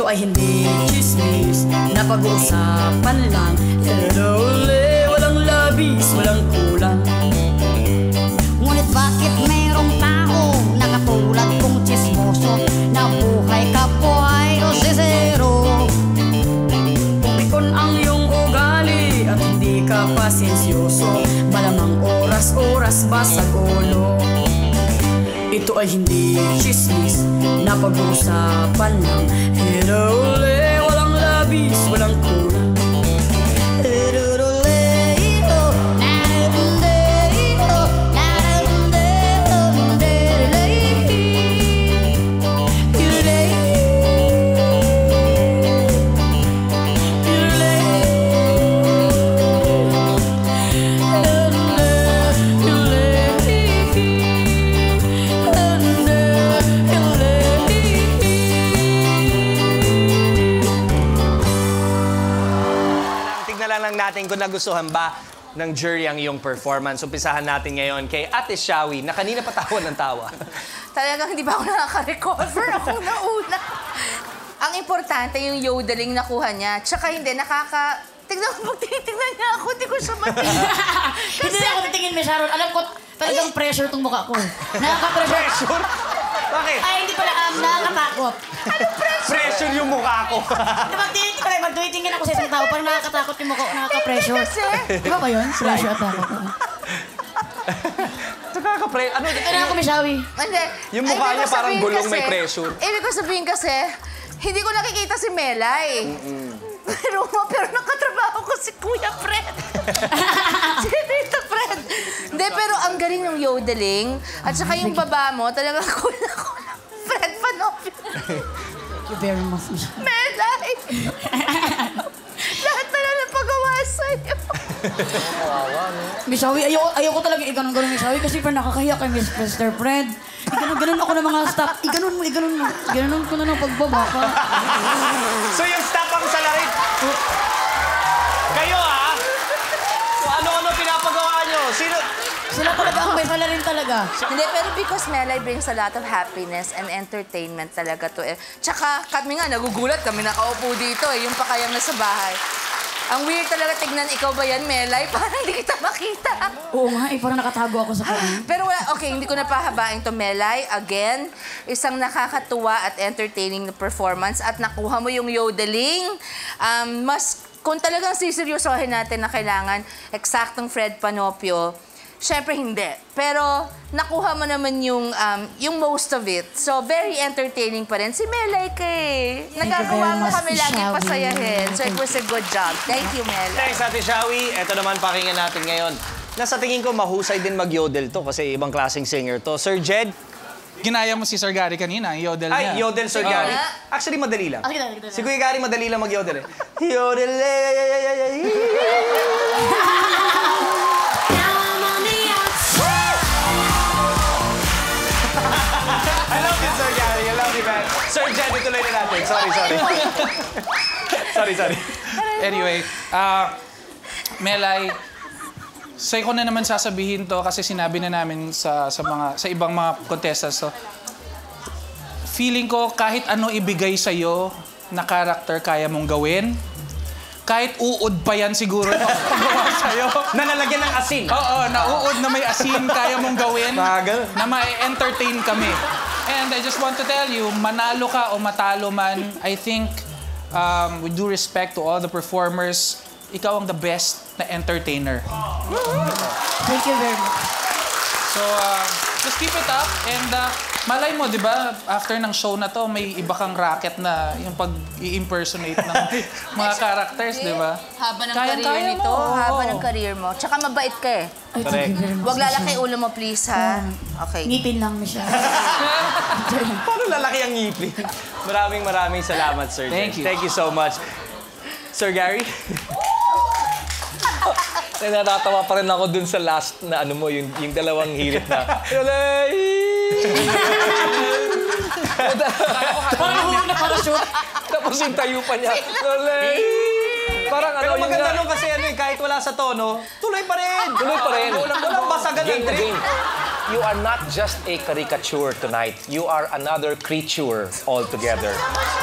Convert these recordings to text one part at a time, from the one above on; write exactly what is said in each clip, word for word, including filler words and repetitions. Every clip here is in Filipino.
Ito ay hindi chismis na pag-uusapan lang. Pero uli, walang labis, walang kulang. Ngunit bakit mayroong tao na katulad kong chismoso na buhay kapwa ay rosisero? Kung pikon ang iyong ugali at hindi ka pasensyoso, malamang oras-oras basag ulo. Ito ay hindi chismis na pag-uusapan lang. Pero uli, walang labis, walang kulang. Natin kung nagustuhan ba ng jury ang iyong performance. Umpisahan natin ngayon kay Ate Shawi na kanina pa tawa ng tawa. Talagang hindi ba ako nakaka-recover? Ako na una. Ang importante yung yodeling nakuha niya. Tsaka hindi, nakaka... Tignan mo, tinitignan niya ako. Hindi ko siya matignan. Hindi na ako titingin, Miss Sharon. Alam ko, talagang pressure tong mukha ko. Nakaka-pressure. Pressure? Bakit? Ay, hindi pala. Um, nakakatakot. Anong pressure? Pressure yung mukha ko. Magtitingin pala, magtumitingin ako sa isang tao. Parang nakakatakot yung mukha ko. Nakaka-pressure. Hindi kasi. Di ba ba yun? Pressure at takot. Nakaka-pressure. Ano? Ano ako, Miss Shawi? Hindi. Yung mukha Ibig niya ko parang sabihin gulong kasi- may pressure. Ibig ko sabihin kasi, hindi ko nakikita si Melay. Pero, pero nakatrabaho ko si Kuya Fred. Si Tita Fred. Hindi, pero ang galing ng yodeling. At saka yung baba mo, talagang kulang-kulang. Fred Panopio. Thank you very much, Miss Shawi. Melay! Lahat na lang napagawa sa'yo. Miss Shawi, ayoko, ayoko talaga iganon-ganon, Miss Shawi, kasi parang nakakahiya kay Miss Mister Fred. Iganon-ganon ako ng mga staff. Iganon mo, iganon mo. Iganon ko na ng pagbaba ka. So yung staff ang salarit. Kayo ha? So ano-ano pinapagawa nyo? Sino? Sila talaga ang may salarin talaga. Hindi, pero because Melay brings a lot of happiness and entertainment talaga to. Eh. Tsaka kami nga, nagugulat kami nakaupo dito eh, yung pakayang nasa bahay. Ang weird talaga tignan, ikaw ba yan, Melay? Parang hindi kita makita. Oo nga, eh, parang nakatago ako sa kanya. Pero wala, okay, hindi ko na pahabain to, Melay. Again, isang nakakatuwa at entertaining na performance at nakuha mo yung yodeling. Um, mas, kung talagang siseryosohin natin na kailangan eksaktong Fred Panopio, syempre hindi. Pero nakuha mo naman yung, um, yung most of it. So, very entertaining pa rin. Si Melay kay nagagawa mo kami lagi pasayahin. So, it was a good job. Thank you, Melay. Thanks, Ate Shawi. Ito naman pakinggan natin ngayon. Nasa tingin ko mahusay din mag-yodel to kasi ibang klaseng singer to. Sir Jed? Ginaya mo si Sir Gary kanina, yodel niya. Ay, yodel, Sir Sige Gary. nga. Actually, madali lang. Okay, okay, okay. Si Kuya Gary, madali lang mag-yodel eh. Yodel, I love you, Sir Gary. I love you, man. Sir Jed, ituloy na natin. Sorry, sorry. sorry, sorry. Anyway, ah, Melay, sa'yo ko na naman sasabihin to kasi sinabi na namin sa, sa, mga, sa ibang mga contestants to. Feeling ko kahit ano ibigay sa'yo na character kaya mong gawin, kahit uod pa yan siguro yung paggawa sa'yo. Nalalagyan ng asin. Oo, nauod na may asin kaya mong gawin Bagal. na ma-entertain kami. And I just want to tell you, manalo ka o matalo man, I think, um, with due respect to all the performers, ikaw ang the best na entertainer. Thank you very much. So, uh, just keep it up. And uh, malay mo, di ba, after ng show na to, may iba kang racket na yung pag-i-impersonate ng mga characters, di ba? Haba ng Kaya- career kaya nito. mo, Haba oo. ng career mo. Tsaka mabait ka eh. Ay, thank you very much. Huwag lalaki ulo mo, please, ha? Okay. Ngipin lang, Miss Shawi. Paano lalaki ang ngipin? Maraming maraming salamat, Sir Jed. Thank you. Thank you so much. Sir Gary? Natatawa pa rin ako dun sa last na ano mo, yung, yung dalawang hirit na. Yolay! Parang nahulog na parachute. Tapos yung tayo pa niya. Yolay! Parang ano, pero maganda nung kasi ano, eh, kahit wala sa tono, tuloy pa rin. Tuloy pa rin. Walang, walang basagan ng drink. you are not just a caricature tonight. You are another creature altogether.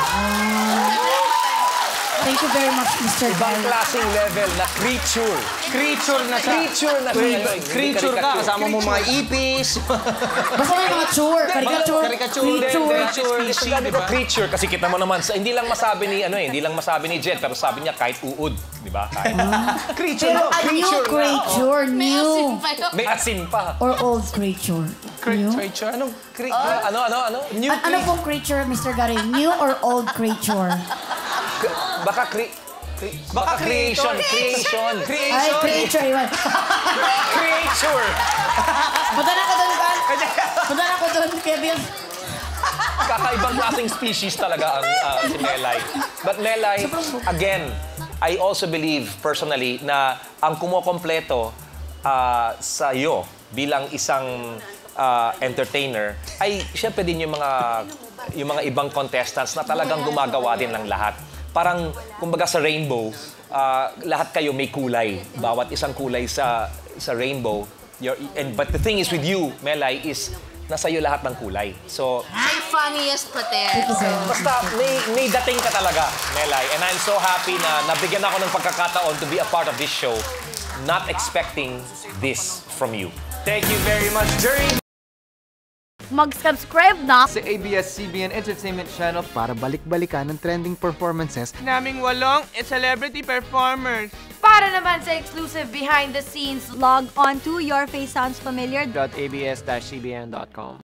Thank you very much, Mister Ibang Gary. klaseng level na creature. Creature na siya. Creature na siya. Wait, creature ka, kasama mo mga ipis. Basta may mga chore. Caricature. Caricature. Creature. Creature. Ito sabi ko, creature, kasi kita mo naman, sa, hindi lang masabi ni, ano eh, hindi lang masabi ni Jet, pero sabi niya kahit uod. Di ba? Kahit. Creature, Pero no, a new creature. na. creature. New. May asin pa. Or old creature. New? Creature? Anong cre- ano, ano, ano? New An- ano pong creature, Mister Gary? New or old creature? Baka cre... cre- Baka creation. Creation. Ay, creature. Iwan. Creature. Punta na ko doon, Van. Punta na ko doon, Kevin. Kakaibang klaseng species talaga ang ah, si Melay. But Melay, again, I also believe personally na ang kumokompleto ah, sa iyo bilang isang ah, entertainer ay syempre din yung mga yung mga ibang contestants na talagang gumagawa din ng lahat. Parang, kumbaga sa rainbow, ah, lahat kayo may kulay. Bawat isang kulay sa sa rainbow. Your, and, but the thing is with you, Melay, is nasa iyo lahat ng kulay. So, Ang funniest pati. basta may, may dating ka talaga, Melay. And I'm so happy na nabigyan ako ng pagkakataon to be a part of this show, not expecting this from you. Thank you very much, Jerry. Mag-subscribe na sa A B S C B N Entertainment Channel para balik-balikan ng trending performances naming walong e celebrity performers. para naman sa exclusive behind the scenes. Log on to Your Face Sounds Familiar. dot A B S dash C B N dot com.